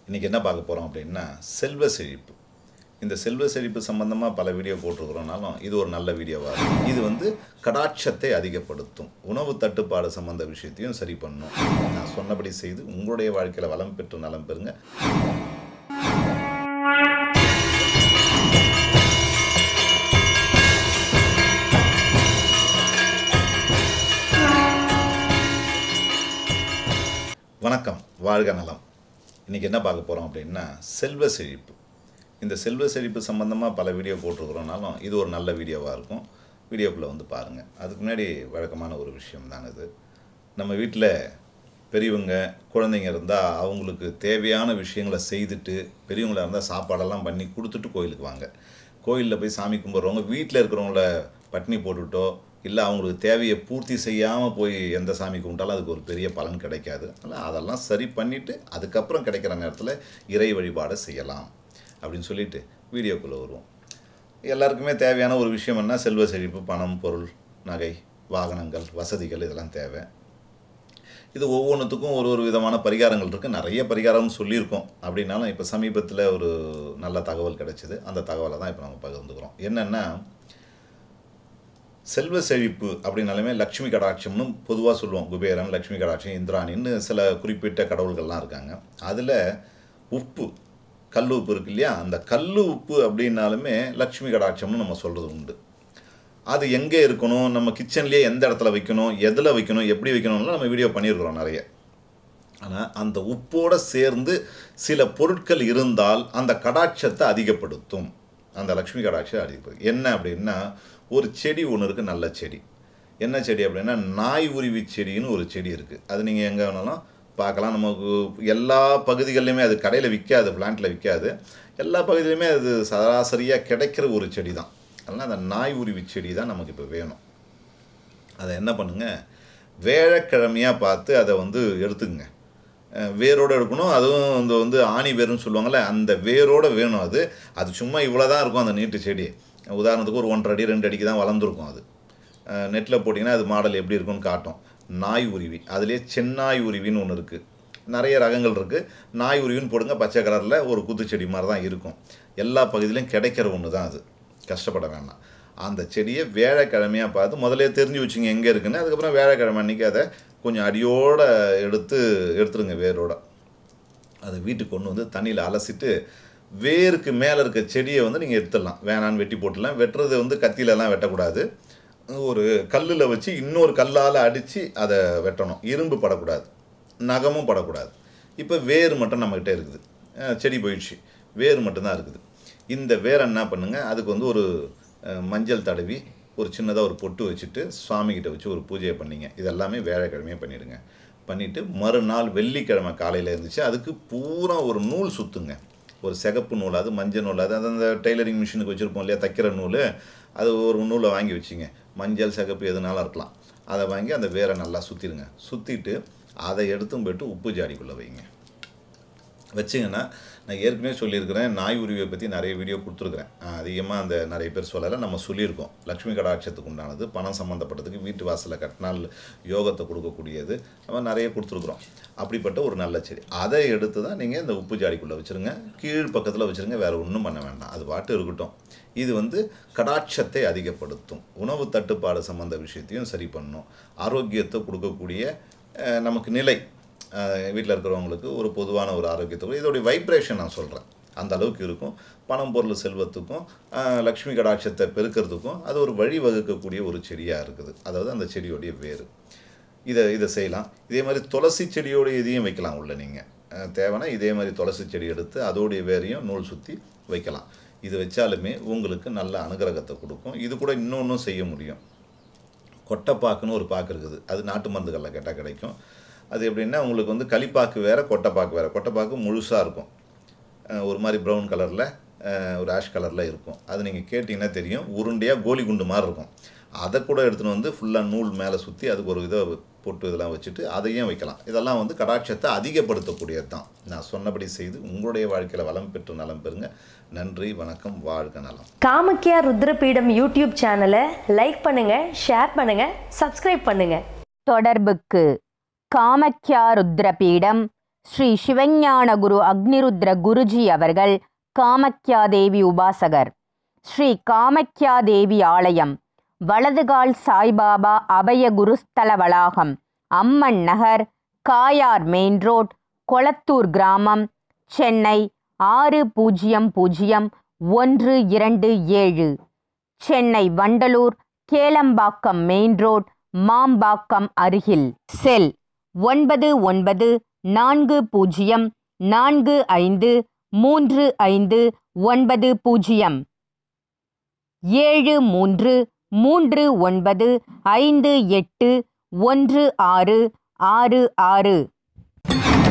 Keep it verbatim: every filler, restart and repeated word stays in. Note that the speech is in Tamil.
இன்றைக்கி என்ன பார்க்க போகிறோம் அப்படின்னா செல்வ செழிப்பு. இந்த செல்வ செழிப்பு சம்பந்தமாக பல வீடியோ போட்டிருக்கிறோம்னாலும் இது ஒரு நல்ல வீடியோவாக இருக்கும். இது வந்து கடாட்சத்தை அதிகப்படுத்தும், உணவு தட்டுப்பாடு சம்பந்த விஷயத்தையும் சரி பண்ணும். நான் சொன்னபடி செய்து உங்களுடைய வாழ்க்கையில் வளம் பெற்று நலம் பெறுங்க. வணக்கம், வாழ்க நலம். இன்றைக்கி என்ன பார்க்க போகிறோம் அப்படின்னா செல்வ செழிப்பு. இந்த செல்வ செழிப்பு சம்பந்தமாக பல வீடியோ போட்டிருக்கிறோம்னாலும் இது ஒரு நல்ல வீடியோவாக இருக்கும். வீடியோக்குள்ளே வந்து பாருங்கள். அதுக்கு முன்னாடி வழக்கமான ஒரு விஷயம் தான் இது. நம்ம வீட்டில் பெரியவங்க குழந்தைங்க இருந்தால் அவங்களுக்கு தேவையான விஷயங்களை செய்துட்டு, பெரியவங்களாக இருந்தால் சாப்பாடெல்லாம் பண்ணி கொடுத்துட்டு கோயிலுக்கு வாங்க. கோயிலில் போய் சாமி கும்பிட்றவங்க வீட்டில் இருக்கிறவங்கள பட்னி போட்டுவிட்டோ இல்லை அவங்களுக்கு தேவையை பூர்த்தி செய்யாமல் போய் எந்த சாமி கும்பிட்டாலும் அதுக்கு ஒரு பெரிய பலன் கிடைக்காது. அதனால் அதெல்லாம் சரி பண்ணிவிட்டு அதுக்கப்புறம் கிடைக்கிற நேரத்தில் இறை வழிபாடை செய்யலாம் அப்படின்னு சொல்லிட்டு வீடியோக்குள்ளே வருவோம். எல்லாருக்குமே தேவையான ஒரு விஷயம் என்ன? செல்வ செழிப்பு, பணம், பொருள், நகை, வாகனங்கள், வசதிகள், இதெல்லாம் தேவை. இது ஒவ்வொன்றுத்துக்கும் ஒரு ஒரு விதமான பரிகாரங்கள் இருக்குது. நிறைய பரிகாரம் சொல்லியிருக்கோம். அப்படின்னாலும் இப்போ சமீபத்தில் ஒரு நல்ல தகவல் கிடைச்சிது. அந்த தகவலை தான் இப்போ நம்ம பகிர்ந்துக்கிறோம். என்னென்னா, செல்வ செழிப்பு அப்படின்னாலுமே லக்ஷ்மி கடாட்சம்னு பொதுவாக சொல்லுவோம். குபேரன், லக்ஷ்மி கடாட்சம், இந்திராணின்னு சில குறிப்பிட்ட கடவுள்கள்லாம் இருக்காங்க. அதில் உப்பு, கல் உப்பு இருக்கு இல்லையா, அந்த கல் உப்பு அப்படின்னாலுமே லக்ஷ்மி கடாட்சம்னு நம்ம சொல்கிறது உண்டு. அது எங்கே இருக்கணும், நம்ம கிச்சன்லேயே எந்த இடத்துல வைக்கணும், எதில் வைக்கணும், எப்படி வைக்கணும்லாம் நம்ம வீடியோ பண்ணியிருக்கிறோம் நிறைய. ஆனால் அந்த உப்போடு சேர்ந்து சில பொருட்கள் இருந்தால் அந்த கடாட்சத்தை அதிகப்படுத்தும். அந்த லக்ஷ்மி கடாட்சத்தை அதிகப்படுத்தும். என்ன அப்படின்னா, ஒரு செடி ஒன்று இருக்குது, நல்ல செடி. என்ன செடி அப்படின்னா, நாய் உருவி செடின்னு ஒரு செடி இருக்குது. அது நீங்கள் எங்கே வேணாலும் பார்க்கலாம். நமக்கு எல்லா பகுதிகளிலுமே, அது கடையில் விற்காது, பிளான்ட்டில் விற்காது, எல்லா பகுதியிலுமே அது சராசரியாக கிடைக்கிற ஒரு செடி தான். அதனால் அந்த நாய் உருவி செடி தான் நமக்கு இப்போ வேணும். அதை என்ன பண்ணுங்கள், வேழக்கிழமையாக பார்த்து அதை வந்து எடுத்துக்கங்க. வேரோடு எடுக்கணும். அதுவும் இந்த வந்து ஆணி வேருன்னு சொல்லுவாங்கள்ல, அந்த வேரோடு வேணும். அது அது சும்மா இவ்வளோ தான் இருக்கும் அந்த நீட்டு செடி. உதாரணத்துக்கு ஒரு ஒன்றரை அடி ரெண்டு அடிக்கு தான் வளர்ந்துருக்கும். அது நெட்டில் போட்டிங்கன்னா அது மாடல் எப்படி இருக்குன்னு காட்டும். நாய் உருவி, அதிலே சென்னாய் உருவின்னு ஒன்று இருக்குது. நிறைய ரகங்கள் இருக்குது. நாய் உருவின்னு போடுங்க, பச்சை கலரில் ஒரு குத்துச்செடி மாதிரி தான் இருக்கும். எல்லா பகுதியிலையும் கிடைக்கிற ஒன்று தான் அது, கஷ்டப்பட வேண்டாம். அந்த செடியை வேழக்கிழமையாக பார்த்து முதலே தெரிஞ்சு வச்சுங்க எங்கே இருக்குன்னு. அதுக்கப்புறம் வேழக்கிழமை அன்றைக்கி அதை கொஞ்சம் அடியோடு எடுத்து எடுத்துருங்க வேரோட. அதை வீட்டுக்கு கொண்டு வந்து தண்ணியில் அலசிட்டு வேருக்கு மேலே இருக்க செடியை வந்து நீங்கள் எடுத்துடலாம். வேணான்னு வெட்டி போட்டுடலாம். வெட்டுறது வந்து கத்தியிலலாம் வெட்டக்கூடாது. ஒரு கல்லில் வச்சு இன்னொரு கல்லால் அடித்து அதை வெட்டணும். இரும்பு படக்கூடாது, நகமும் படக்கூடாது. இப்போ வேர் மட்டும் நம்மக்கிட்ட இருக்குது. செடி போயிடுச்சு, வேர் மட்டும்தான் இருக்குது. இந்த வேரை என்ன பண்ணுங்கள், அதுக்கு வந்து ஒரு மஞ்சள் தடவி ஒரு சின்னதாக ஒரு பொட்டு வச்சுட்டு சுவாமிகிட்ட வச்சு ஒரு பூஜையை பண்ணிங்க. இதெல்லாமே வேலைக்கிழமையே பண்ணிவிடுங்க. பண்ணிவிட்டு மறுநாள் வெள்ளிக்கிழமை காலையில் இருந்துச்சு, அதுக்கு பூரா ஒரு நூல் சுற்றுங்க. ஒரு சிகப்பு நூல், அது மஞ்சள் நூல், அது அந்த டெய்லரிங் மிஷினுக்கு வச்சுருப்போம் இல்லையா, தைக்கிற நூல், அது ஒரு நூலை வாங்கி வச்சுங்க. மஞ்சள், சிகப்பு எதுனாலும் இருக்கலாம். அதை வாங்கி அந்த வேரை நல்லா சுற்றிடுங்க. சுற்றிட்டு அதை எடுத்தும் போய்ட்டு உப்பு ஜாடிக்குள்ளே வைங்க. வச்சிங்கன்னா, நான் ஏற்கனவே சொல்லியிருக்கிறேன், நாய் உருவியை பற்றி நிறைய வீடியோ கொடுத்துருக்குறேன். அதிகமாக அந்த நிறைய பேர் சொல்லலை, நம்ம சொல்லியிருக்கோம். லக்ஷ்மி கடாட்சத்துக்கு உண்டானது, பணம் சம்மந்தப்பட்டதுக்கு, வீட்டு வாசலில் கட்டினால் யோகத்தை கொடுக்கக்கூடியது, நம்ம நிறைய கொடுத்துருக்குறோம். அப்படிப்பட்ட ஒரு நல்ல செடி. அதை எடுத்து தான் நீங்கள் இந்த உப்பு ஜாடிக்குள்ளே வச்சுருங்க. கீழ் பக்கத்தில் வச்சுருங்க, வேறு ஒன்றும் பண்ண வேண்டாம், அது பாட்டு இருக்கட்டும். இது வந்து கடாட்சத்தை அதிகப்படுத்தும், உணவு தட்டுப்பாடு சம்மந்த விஷயத்தையும் சரி பண்ணும், ஆரோக்கியத்தை கொடுக்கக்கூடிய நமக்கு நிலை, வீட்டில் இருக்கிறவங்களுக்கு ஒரு பொதுவான ஒரு ஆரோக்கியத்துக்கும் இதோடைய வைப்ரேஷன் நான் சொல்கிறேன் அந்த அளவுக்கு இருக்கும். பணம், பொருள், செல்வத்துக்கும் லக்ஷ்மி கடாட்சத்தை பெருக்கிறதுக்கும் அது ஒரு வழி வகுக்கக்கூடிய ஒரு செடியாக இருக்குது. அதாவது அந்த செடியோடைய வேறு. இதை இதை செய்யலாம். இதே மாதிரி துளசி செடியோடைய இதையும் வைக்கலாம் உள்ள. நீங்கள் தேவைன்னா இதே மாதிரி துளசி செடி எடுத்து அதோடைய வேரையும் நூல் சுற்றி வைக்கலாம். இது வச்சாலுமே உங்களுக்கு நல்ல அனுகிரகத்தை கொடுக்கும். இது கூட இன்னொன்றும் செய்ய முடியும். கொட்டைப்பாக்குன்னு ஒரு பாக்கு இருக்குது, அது நாட்டு மருந்துகளில் கேட்டால் கிடைக்கும். அது எப்படின்னா, உங்களுக்கு வந்து களிப்பாக்கு வேறு, கொட்டைப்பாக்கு வேறு. கொட்டைப்பாக்கு முழுசாக இருக்கும், ஒரு மாதிரி ப்ரௌன் கலரில், ஒரு ஆஷ் கலரில் இருக்கும். அது நீங்கள் கேட்டிங்கன்னா தெரியும், உருண்டையாக கோலி குண்டு மாதிரி இருக்கும். அதை கூட எடுத்துகிட்டு வந்து ஃபுல்லாக நூல் மேலே சுற்றி அதுக்கு ஒரு இதை பொட்டு இதெல்லாம் வச்சுட்டு அதையும் வைக்கலாம். இதெல்லாம் வந்து கடாட்சத்தை அதிகப்படுத்தக்கூடியது தான். நான் சொன்னபடி செய்து உங்களுடைய வாழ்க்கையில் வளம் பெற்று நலம் பெறுங்க. நன்றி, வணக்கம், வாழ்க நலம். காமக்யா ருத்ர பீடம் யூடியூப் சேனலை லைக் பண்ணுங்கள், ஷேர் பண்ணுங்கள், சப்ஸ்கிரைப் பண்ணுங்கள். தொடர்புக்கு காமக்யா ருத்ர பீடம், ஸ்ரீ சிவஞான குரு அக்னிருத்ர குருஜி அவர்கள் காமக்யா தேவி உபாசகர். ஸ்ரீ காமக்யா தேவி ஆலயம், வலதுகால் சாய்பாபா அபய குருஸ்தல வளாகம், அம்மன் நகர், காயார் மெயின் ரோட், கொளத்தூர் கிராமம், சென்னை ஆறு பூஜ்ஜியம் பூஜ்ஜியம் ஒன்று இரண்டு ஏழு. சென்னை வண்டலூர் கேளம்பாக்கம் மெயின் ரோட், மாம்பாக்கம் அருகில். செல் ஒன்பது ஒன்பது நான்கு பூஜ்ஜியம் நான்கு ஐந்து மூன்று ஐந்து ஒன்பது பூஜ்ஜியம் ஏழு மூன்று மூன்று ஒன்பது ஐந்து எட்டு ஒன்று ஆறு ஆறு ஆறு.